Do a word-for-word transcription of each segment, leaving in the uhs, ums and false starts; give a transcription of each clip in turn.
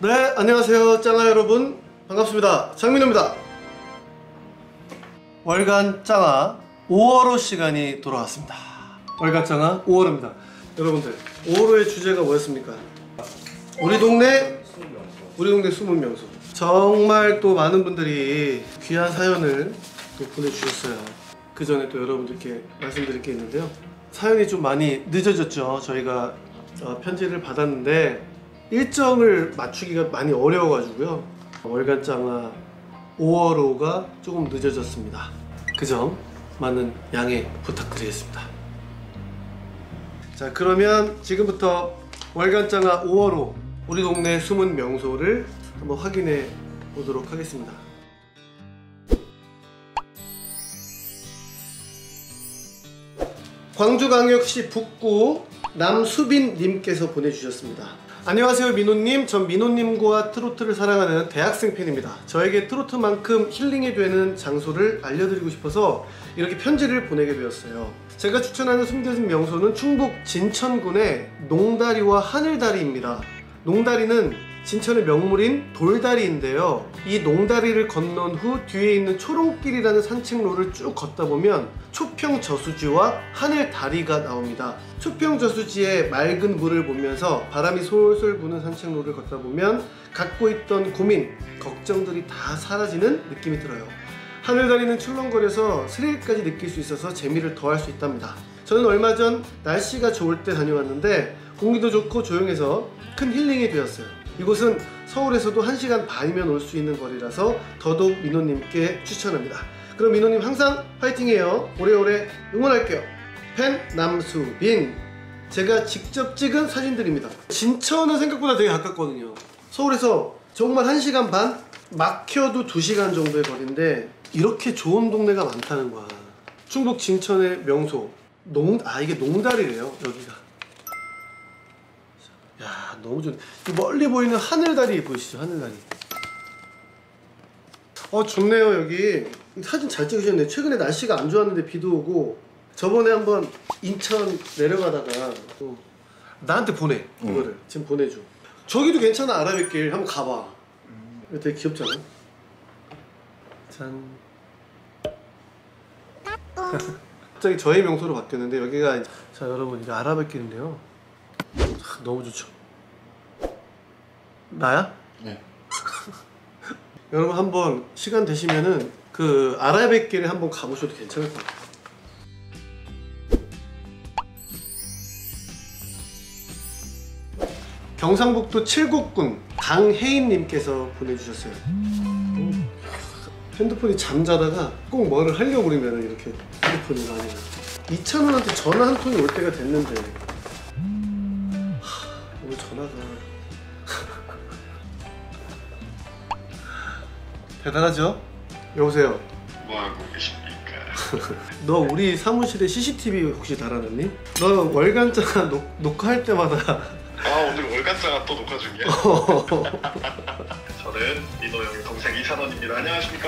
네, 안녕하세요 짱아 여러분, 반갑습니다. 장민호입니다. 월간 짱아 오월호 시간이 돌아왔습니다. 월간 짱아 오월호입니다. 여러분들, 오월호의 주제가 뭐였습니까? 우리 동네 우리 동네 숨은 명소. 정말 또 많은 분들이 귀한 사연을 또 보내주셨어요. 그 전에 또 여러분들께 말씀드릴 게 있는데요, 사연이 좀 많이 늦어졌죠. 저희가 어, 편지를 받았는데 일정을 맞추기가 많이 어려워가지고요, 월간 짱아 오월호가 조금 늦어졌습니다. 그 점 많은 양해 부탁드리겠습니다. 자, 그러면 지금부터 월간 짱아 오월호 우리 동네 숨은 명소를 한번 확인해 보도록 하겠습니다. 광주광역시 북구 남수빈님께서 보내주셨습니다. 안녕하세요 민호님, 전 민호님과 트로트를 사랑하는 대학생 팬입니다. 저에게 트로트만큼 힐링이 되는 장소를 알려드리고 싶어서 이렇게 편지를 보내게 되었어요. 제가 추천하는 숨겨진 명소는 충북 진천군의 농다리와 하늘다리입니다. 농다리는 진천의 명물인 돌다리인데요, 이 농다리를 건넌 후 뒤에 있는 초롱길이라는 산책로를 쭉 걷다 보면 초평저수지와 하늘다리가 나옵니다. 초평저수지의 맑은 물을 보면서 바람이 솔솔 부는 산책로를 걷다 보면 갖고 있던 고민, 걱정들이 다 사라지는 느낌이 들어요. 하늘다리는 출렁거려서 스릴까지 느낄 수 있어서 재미를 더할 수 있답니다. 저는 얼마 전 날씨가 좋을 때 다녀왔는데 공기도 좋고 조용해서 큰 힐링이 되었어요. 이곳은 서울에서도 한 시간 반이면 올 수 있는 거리라서 더더욱 민호님께 추천합니다. 그럼 민호님 항상 파이팅해요. 오래오래 응원할게요. 팬 남수빈. 제가 직접 찍은 사진들입니다. 진천은 생각보다 되게 가깝거든요. 서울에서 정말 한 시간 반? 막혀도 두 시간 정도의 거리인데 이렇게 좋은 동네가 많다는 거야. 충북 진천의 명소 농.. 아 이게 농다리래요 여기가. 야 너무 좋네. 이 멀리 보이는 하늘다리 보이시죠? 하늘다리. 어 좋네요. 여기 사진 잘 찍으셨네. 최근에 날씨가 안 좋았는데 비도 오고, 저번에 한번 인천 내려가다가 또 나한테 보내 이거를. 응. 지금 보내줘. 저기도 괜찮아. 아라뱃길 한번 가봐. 음. 되게 귀엽잖아. 짠. 갑자기 저의 명소로 바뀌었는데 여기가, 자 여러분 이게 아라뱃길인데요, 너무 좋죠. 나야? 네. 여러분 한번 시간 되시면은 그 아라뱃길에 한번 가보셔도 괜찮을 것 같아요. 경상북도 칠곡군 강혜인님께서 보내주셨어요. 음. 핸드폰이 잠자다가 꼭 뭐를 하려고 그러면 이렇게 핸드폰이 많이 나. 이천 원한테 전화 한 통이 올 때가 됐는데 하, 오늘 전화가 대단하죠? 여보세요? 뭐하고 계십니까? 너 우리 사무실에 씨씨티비 혹시 달아놨니? 너 월간 짱아 녹, 녹화할 때마다 아 오늘 월간 짱아 또 녹화 중이야? 저는 민호 형의 동생 이찬원입니다. 안녕하십니까?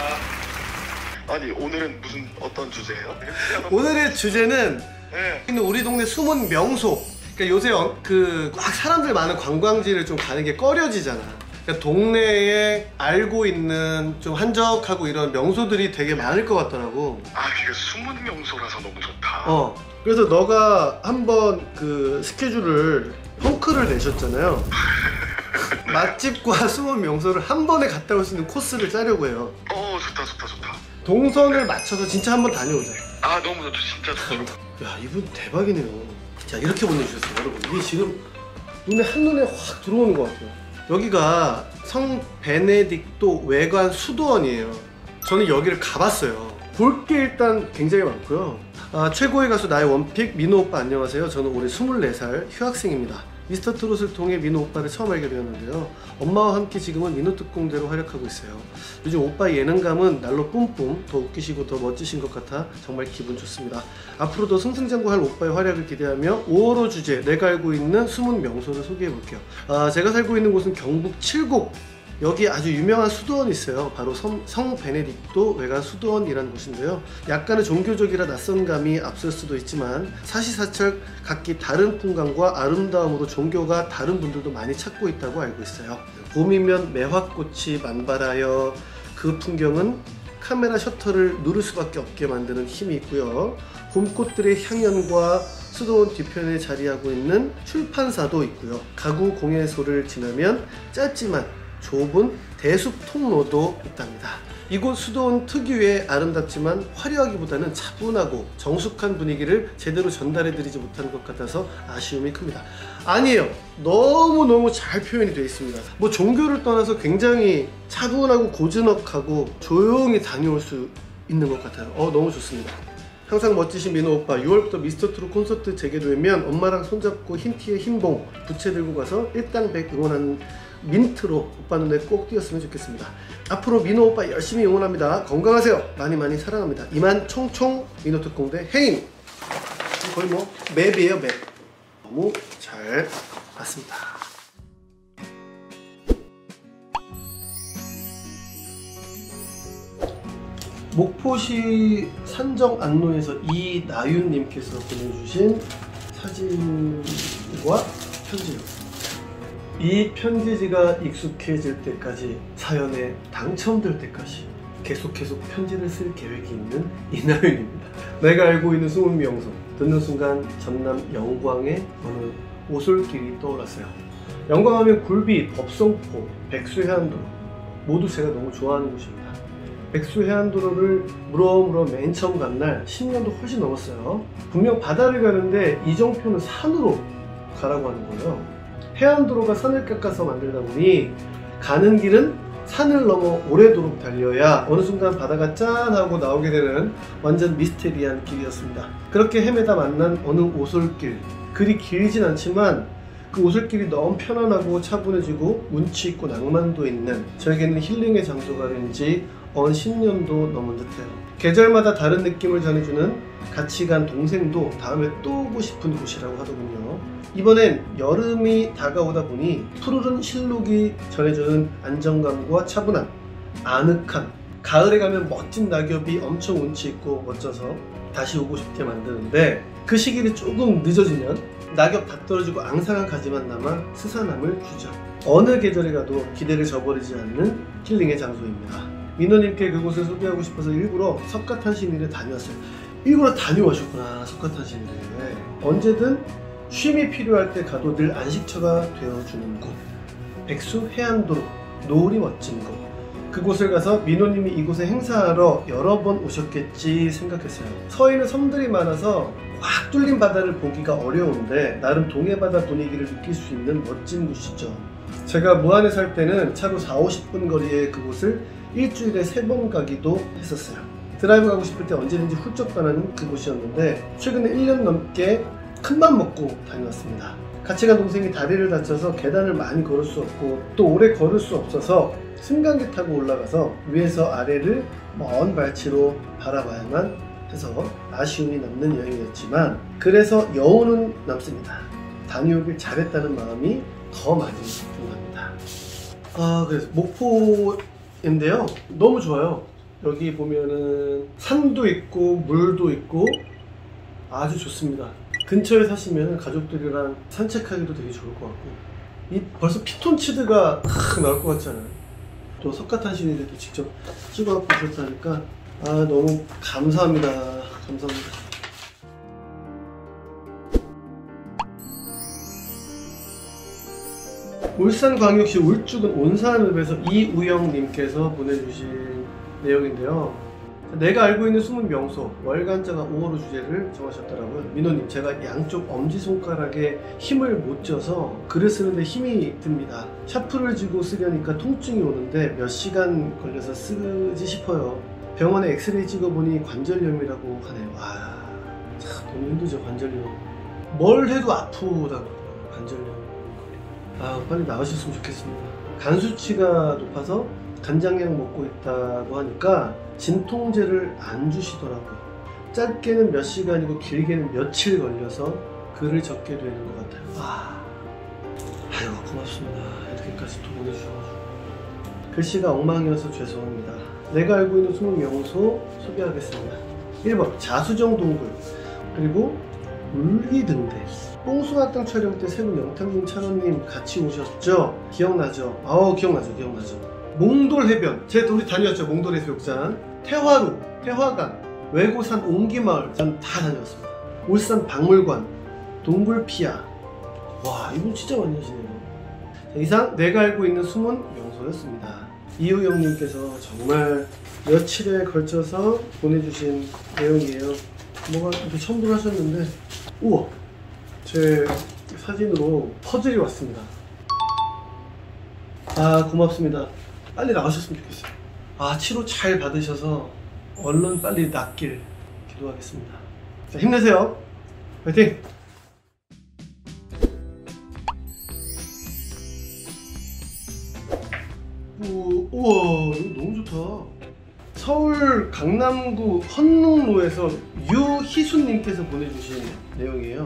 아니 오늘은 무슨 어떤 주제예요? 오늘의 주제는 네. 우리 동네 숨은 명소. 그러니까 요새 어, 그 막 사람들 많은 관광지를 좀 가는 게 꺼려지잖아. 그러니까 동네에 알고 있는 좀 한적하고 이런 명소들이 되게 많을 것 같더라고. 아 그게 숨은 명소라서 너무 좋다. 어 그래서 너가 한번 그 스케줄을 펑크를 내셨잖아요. 맛집과 숨은 명소를 한 번에 갔다 올 수 있는 코스를 짜려고 해요. 어 좋다 좋다 좋다. 동선을 맞춰서 진짜 한번 다녀오자. 아 너무 좋죠. 진짜 좋죠. 야 이분 대박이네요. 자 이렇게 보내주셨어요 여러분. 이게 지금 눈에 한눈에 확 들어오는 것 같아요. 여기가 성 베네딕토 외관 수도원이에요. 저는 여기를 가봤어요. 볼 게 일단 굉장히 많고요. 아, 최고의 가수 나의 원픽 민호 오빠 안녕하세요. 저는 올해 스물네 살 휴학생입니다. 미스터 트롯을 통해 민호 오빠를 처음 알게 되었는데요, 엄마와 함께 지금은 민호 특공대로 활약하고 있어요. 요즘 오빠 예능감은 날로 뿜뿜 더 웃기시고 더 멋지신 것 같아 정말 기분 좋습니다. 앞으로도 승승장구할 오빠의 활약을 기대하며 오월호 주제 내가 알고 있는 숨은 명소를 소개해 볼게요. 아, 제가 살고 있는 곳은 경북 칠곡 여기 아주 유명한 수도원이 있어요. 바로 성, 성 베네딕토 외관 수도원이라는 곳인데요. 약간의 종교적이라 낯선감이 앞설 수도 있지만 사시사철 각기 다른 풍광과 아름다움으로 종교가 다른 분들도 많이 찾고 있다고 알고 있어요. 봄이면 매화꽃이 만발하여 그 풍경은 카메라 셔터를 누를 수밖에 없게 만드는 힘이 있고요. 봄꽃들의 향연과 수도원 뒤편에 자리하고 있는 출판사도 있고요. 가구 공예소를 지나면 짧지만 좁은 대숲 통로도 있답니다. 이곳 수도원 특유의 아름답지만 화려하기보다는 차분하고 정숙한 분위기를 제대로 전달해드리지 못하는 것 같아서 아쉬움이 큽니다. 아니에요. 너무너무 잘 표현이 되어 있습니다. 뭐 종교를 떠나서 굉장히 차분하고 고즈넉하고 조용히 다녀올 수 있는 것 같아요. 어, 너무 좋습니다. 항상 멋지신 민호 오빠, 유월부터 미스터트롯 콘서트 재개되면 엄마랑 손잡고 흰 티에 흰봉 부채 들고 가서 일당백 응원하는 민트로 오빠 눈에 꼭 띄었으면 좋겠습니다. 앞으로 민호 오빠 열심히 응원합니다. 건강하세요. 많이 많이 사랑합니다. 이만 총총 민호 특공대 해임. 거의 뭐 맵이에요, 맵. 너무 잘 봤습니다. 목포시 산정 안로에서 이나윤님께서 보내주신 사진과 편지요. 이 편지지가 익숙해질 때까지, 사연에 당첨될 때까지 계속 계속 편지를 쓸 계획이 있는 이나윤입니다. 내가 알고 있는 숨은 명소, 듣는 순간 전남 영광의 어느 오솔길이 떠올랐어요. 영광하면 굴비, 법성포, 백수해안도로, 모두 제가 너무 좋아하는 곳입니다. 백수해안도로를 물어물어 맨 처음 간 날 십 년도 훨씬 넘었어요. 분명 바다를 가는데 이정표는 산으로 가라고 하는 거예요. 해안도로가 산을 깎아서 만들다 보니 가는 길은 산을 넘어 오래도록 달려야 어느 순간 바다가 짠 하고 나오게 되는 완전 미스테리한 길이었습니다. 그렇게 헤매다 만난 어느 오솔길, 그리 길진 않지만 그 오솔길이 너무 편안하고 차분해지고 운치 있고 낭만도 있는, 저에게는 힐링의 장소가 된 지 언 십 년도 넘은 듯해요. 계절마다 다른 느낌을 전해주는 같이 간 동생도 다음에 또 오고 싶은 곳이라고 하더군요. 이번엔 여름이 다가오다 보니 푸르른 실록이 전해주는 안정감과 차분함, 아늑함, 가을에 가면 멋진 낙엽이 엄청 운치 있고 멋져서 다시 오고 싶게 만드는데, 그 시기를 조금 늦어지면 낙엽 다 떨어지고 앙상한 가지만 남아 스산함을 주죠. 어느 계절에 가도 기대를 저버리지 않는 힐링의 장소입니다. 민호님께 그곳을 소개하고 싶어서 일부러 석가탄신일에 다녀왔어요. 일부러 다녀오셨구나, 석가탄신일에. 언제든 쉼이 필요할 때 가도 늘 안식처가 되어주는 곳, 백수해안도로, 노을이 멋진 곳. 그곳을 가서 민호님이 이곳에 행사하러 여러 번 오셨겠지 생각했어요. 서해는 섬들이 많아서 꽉 뚫린 바다를 보기가 어려운데 나름 동해바다 분위기를 느낄 수 있는 멋진 곳이죠. 제가 무안에 살 때는 차로 사오십 분 거리의 그곳을 일주일에 세 번 가기도 했었어요. 드라이브 가고 싶을 때 언제든지 훌쩍 떠나는 그곳이었는데 최근에 일 년 넘게 큰맘 먹고 다녀왔습니다. 같이 간 동생이 다리를 다쳐서 계단을 많이 걸을 수 없고 또 오래 걸을 수 없어서 승강기 타고 올라가서 위에서 아래를 먼 발치로 바라봐야만 해서 아쉬움이 남는 여행이었지만 그래서 여운은 남습니다. 다녀오길 잘했다는 마음이 더 많이 듭니다. 아, 그래서 목포인데요. 너무 좋아요. 여기 보면은 산도 있고 물도 있고 아주 좋습니다. 근처에 사시면 가족들이랑 산책하기도 되게 좋을 것 같고, 이 벌써 피톤치드가 탁 나올 것 같잖아요. 또 석가탄신일에 또 직접 찍어갖고 그렇다니까 아, 너무 감사합니다. 감사합니다. 울산광역시 울주군 온산읍에서 이우영님께서 보내주신 내용인데요. 내가 알고 있는 숨은 명소, 월간자가 오월호 주제를 정하셨더라고요. 민호님, 제가 양쪽 엄지손가락에 힘을 못 줘서 글을 쓰는데 힘이 듭니다. 샤프를 쥐고 쓰려니까 통증이 오는데 몇 시간 걸려서 쓰지 싶어요. 병원에 엑스레이 찍어보니 관절염이라고 하네요. 와, 참 너무 힘들죠, 관절염. 뭘 해도 아프다고, 관절염. 아, 빨리 나으셨으면 좋겠습니다. 간 수치가 높아서 간장약 먹고 있다고 하니까 진통제를 안 주시더라고요. 짧게는 몇 시간이고 길게는 며칠 걸려서 글을 적게 되는 것 같아요. 아, 아유, 고맙습니다. 이렇게까지 또 보내주셔가지고. 글씨가 엉망이어서 죄송합니다. 내가 알고 있는 숨은 명소 소개하겠습니다. 일 번 자수정 동굴, 그리고 울기등대. 뽕숭아땅 촬영 때 세 분 영탁님, 찬원님 같이 오셨죠? 기억나죠? 아우 기억나죠 기억나죠. 몽돌 해변, 제가 우리 다녔죠. 몽돌 해수욕장, 태화루, 태화강, 외고산 옹기마을 전 다 다녔습니다. 울산 박물관, 동굴피아. 와 이분 진짜 많이 하시네요. 자, 이상 내가 알고 있는 숨은 명소였습니다. 이효영님께서 정말 며칠에 걸쳐서 보내주신 내용이에요. 뭐가 이렇게 첨부를 하셨는데, 우와, 제 사진으로 퍼즐이 왔습니다. 아 고맙습니다. 빨리 나가셨으면 좋겠어요. 아 치료 잘 받으셔서 얼른 빨리 낫길 기도하겠습니다. 자 힘내세요. 화이팅! 오, 우와 이거 너무 좋다. 서울 강남구 헌농로에서 유희수님께서 보내주신 내용이에요.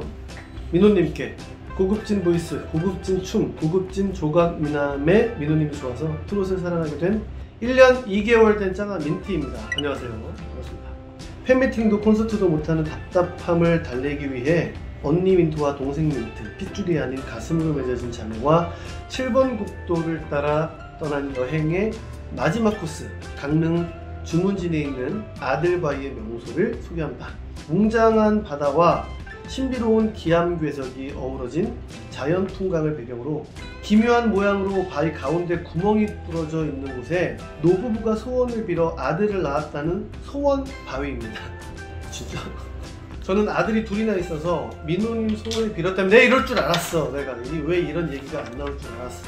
민호님께 고급진 보이스, 고급진 춤, 고급진 조각 미남의 민호님이 좋아서 트롯을 사랑하게 된 일 년 이 개월 된 짱아 민티입니다. 안녕하세요. 반갑습니다. 팬미팅도 콘서트도 못하는 답답함을 달래기 위해 언니 민트와 동생 민트, 핏줄이 아닌 가슴으로 맺어진 자매와 칠 번 국도를 따라 떠난 여행의 마지막 코스, 강릉 주문진에 있는 아들바위의 명소를 소개합니다. 웅장한 바다와 신비로운 기암괴석이 어우러진 자연 풍광을 배경으로 기묘한 모양으로 바위 가운데 구멍이 뚫어져 있는 곳에 노부부가 소원을 빌어 아들을 낳았다는 소원 바위입니다. 진짜 저는 아들이 둘이나 있어서 민호님 소원을 빌었다면 내가 이럴 줄 알았어. 내가 왜 이런 얘기가 안 나올 줄 알았어.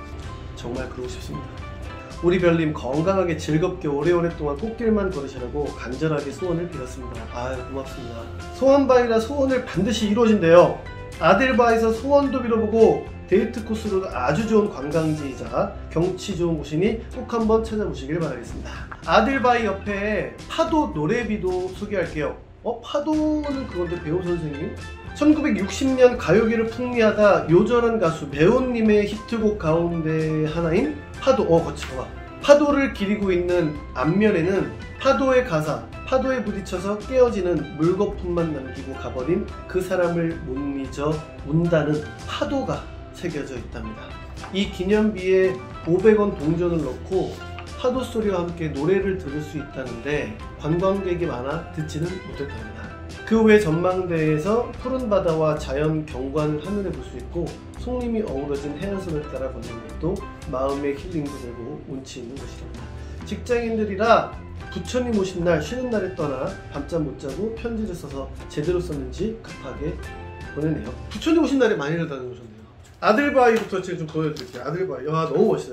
정말 그러고 싶습니다. 우리 별님 건강하게 즐겁게 오래오래 동안 꽃길만 걸으시라고 간절하게 소원을 빌었습니다. 아유 고맙습니다. 소원바위라 소원을 반드시 이루어진대요. 아들바위에서 소원도 빌어보고 데이트 코스로 아주 좋은 관광지이자 경치 좋은 곳이니 꼭 한번 찾아보시길 바라겠습니다. 아들바위 옆에 파도 노래비도 소개할게요. 어? 파도는 그건데 배우 선생님? 천구백육십 년 가요계를 풍미하다 요절한 가수 배우님의 히트곡 가운데 하나인 파도. 어 거쳐봐. 파도를 기리고 있는 앞면에는 파도의 가사, 파도에 부딪혀서 깨어지는 물거품만 남기고 가버린 그 사람을 못 잊어 운다는 파도가 새겨져 있답니다. 이 기념비에 오백 원 동전을 넣고 파도 소리와 함께 노래를 들을 수 있다는데 관광객이 많아 듣지는 못했답니다. 그 외 전망대에서 푸른 바다와 자연 경관을 하늘에 볼 수 있고 송림이 어우러진 해안선을 따라 걷는 것도 마음의 힐링도 되고 운치 있는 곳이랍니다. 직장인들이라 부처님 오신 날 쉬는 날에 떠나 밤잠 못 자고 편지를 써서 제대로 썼는지 급하게 보내네요. 부처님 오신 날에 많이 다녀오셨네요. 아들바위부터 제가 좀 보여드릴게요. 아들바위. 와 너무 멋있어요.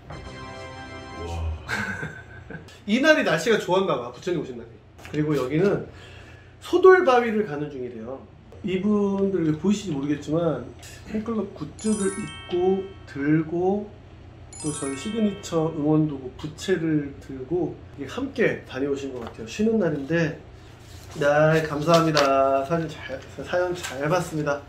이날이 날씨가 좋았나 봐. 부처님 오신 날이. 그리고 여기는 소돌바위를 가는 중이래요. 이분들 보이시지 모르겠지만 팬클럽 굿즈를 입고 들고 또 저희 시그니처 응원도구 부채를 들고 함께 다녀오신 것 같아요. 쉬는 날인데 네 감사합니다. 사진 잘, 사연 잘 봤습니다.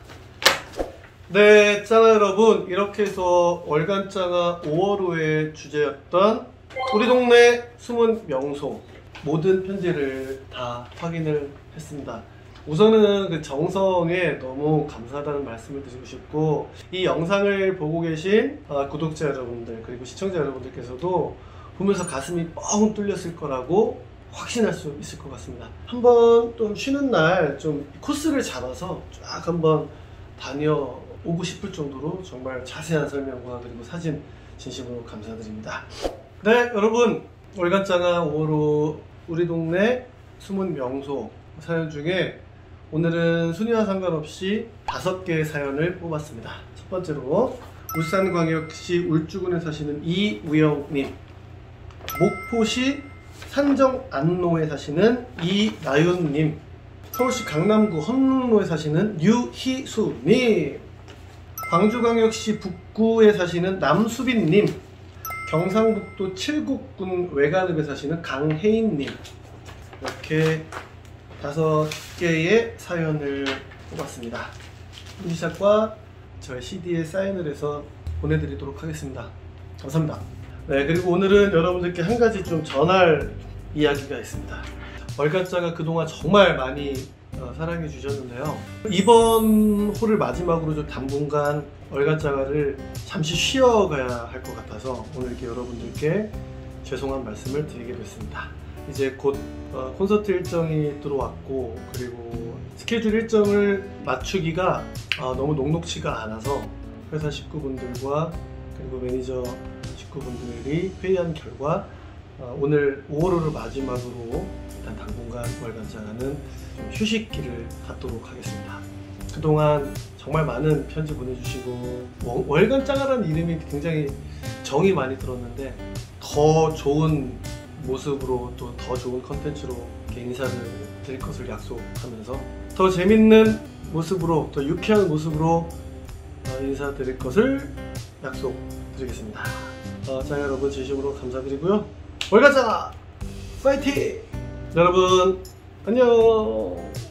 네 짱아 여러분, 이렇게 해서 월간짱아 오월호의 주제였던 우리 동네 숨은 명소 모든 편지를 다 확인을 했습니다. 우선은 그 정성에 너무 감사하다는 말씀을 드리고 싶고, 이 영상을 보고 계신 구독자 여러분들 그리고 시청자 여러분들께서도 보면서 가슴이 뻥 뚫렸을 거라고 확신할 수 있을 것 같습니다. 한번 좀 쉬는 날 좀 코스를 잡아서 쫙 한번 다녀오고 싶을 정도로 정말 자세한 설명과 그리고 사진 진심으로 감사드립니다. 네 여러분, 월간짱아 오월호 우리 동네 숨은 명소 사연 중에 오늘은 순위와 상관없이 다섯 개의 사연을 뽑았습니다. 첫 번째로 울산광역시 울주군에 사시는 이우영님, 목포시 산정 안로에 사시는 이나윤님, 서울시 강남구 헌농로에 사시는 유희수님, 광주광역시 북구에 사시는 남수빈님, 경상북도 칠곡군 외관읍에 사시는 강혜인님, 이렇게 다섯 개의 사연을 뽑았습니다. 인샷과 저의 씨디에 사인을 해서 보내드리도록 하겠습니다. 감사합니다. 네, 그리고 오늘은 여러분들께 한 가지 좀 전할 이야기가 있습니다. 월간짜가 그동안 정말 많이 어, 사랑해 주셨는데요. 이번 홀을 마지막으로 좀 당분간 월간짜가를 잠시 쉬어가야 할 것 같아서 오늘 이렇게 여러분들께 죄송한 말씀을 드리게 됐습니다. 이제 곧 어, 콘서트 일정이 들어왔고, 그리고 스케줄 일정을 맞추기가 어, 너무 녹록치가 않아서 회사 식구분들과 그리고 매니저 식구분들이 회의한 결과 어, 오늘 오월호를 마지막으로 일단 당분간 월간짜가는 좀 휴식기를 갖도록 하겠습니다. 그동안 정말 많은 편지 보내주시고, 월간짜가라는 이름이 굉장히 정이 많이 들었는데 더 좋은 모습으로 또 더 좋은 컨텐츠로 이렇게 인사를 드릴 것을 약속하면서 더 재밌는 모습으로, 더 유쾌한 모습으로 인사드릴 것을 약속드리겠습니다. 어, 자, 여러분 진심으로 감사드리고요. 월간짜가 파이팅! 여러분 안녕.